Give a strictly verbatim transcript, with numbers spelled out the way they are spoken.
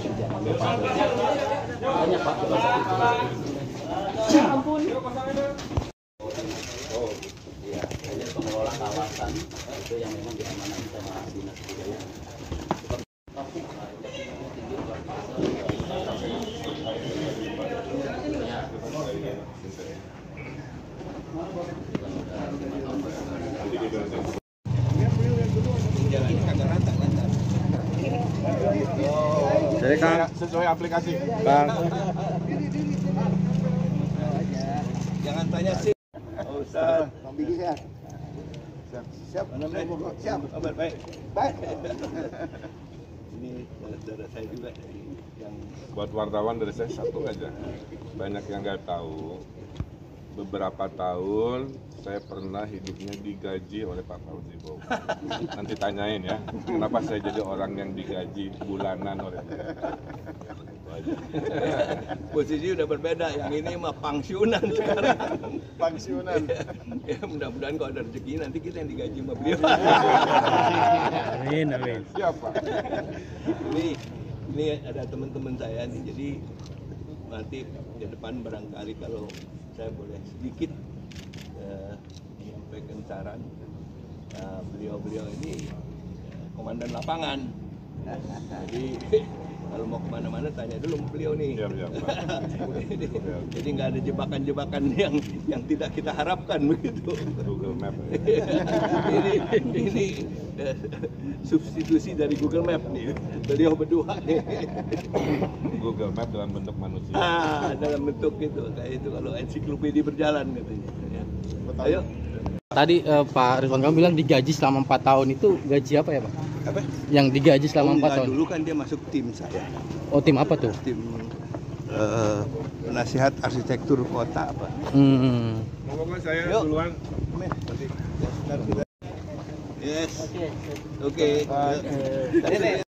Banyak Pak. Ya ampun. Oh, iya. Hanya pengelola kawasan itu yang memang diamanati sama dinas kebudayaan. Jadi Kang, sesuai aplikasi. Bang. Jangan tanya sih. Oh, Ustaz. Bang Bigi sehat. Siap. Siap. Siap. Kabar baik. Baik. Ini saudara saya juga dari yang Buat wartawan dari saya satu aja. Banyak yang nggak tahu. Beberapa tahun saya pernah hidupnya digaji oleh Pak Fauzi Bowo. Nanti tanyain ya, kenapa saya jadi orang yang digaji bulanan oleh dia. posisi udah berbeda. Yang ini mah pensiunan sekarang. Pensiunan. Ya, mudah-mudahan kalau ada rezeki nanti kita yang digaji sama beliau. Amin, amin. Siapa? Ini ini ada teman-teman saya nih. Jadi nanti ke depan barangkali kalau saya boleh sedikit uh, menyampaikan saran. Uh, beliau-beliau ini uh, komandan lapangan. Jadi kalau mau kemana-mana tanya dulu sama beliau nih. Siap, siap, Pak. jadi jadi nggak ada jebakan-jebakan yang yang tidak kita harapkan begitu. Google Map. ini ini uh, substitusi dari Google Map nih. Beliau berdua nih. Google Map dalam bentuk manusia. Ah, dalam bentuk itu kayak itu kalau ensiklopedia berjalan katanya. Ya. Ayo. Tadi uh, Pak Ridwan Kamil bilang digaji selama empat tahun, itu gaji apa ya Pak? Apa? Yang digaji selama Oh, empat enggak, tahun. dulu kan dia masuk tim saya. Oh, tim apa tuh? Tim uh, penasihat arsitektur kota apa. Hmm. Ngomong saya Yuk. duluan. Yes. Oke. Okay.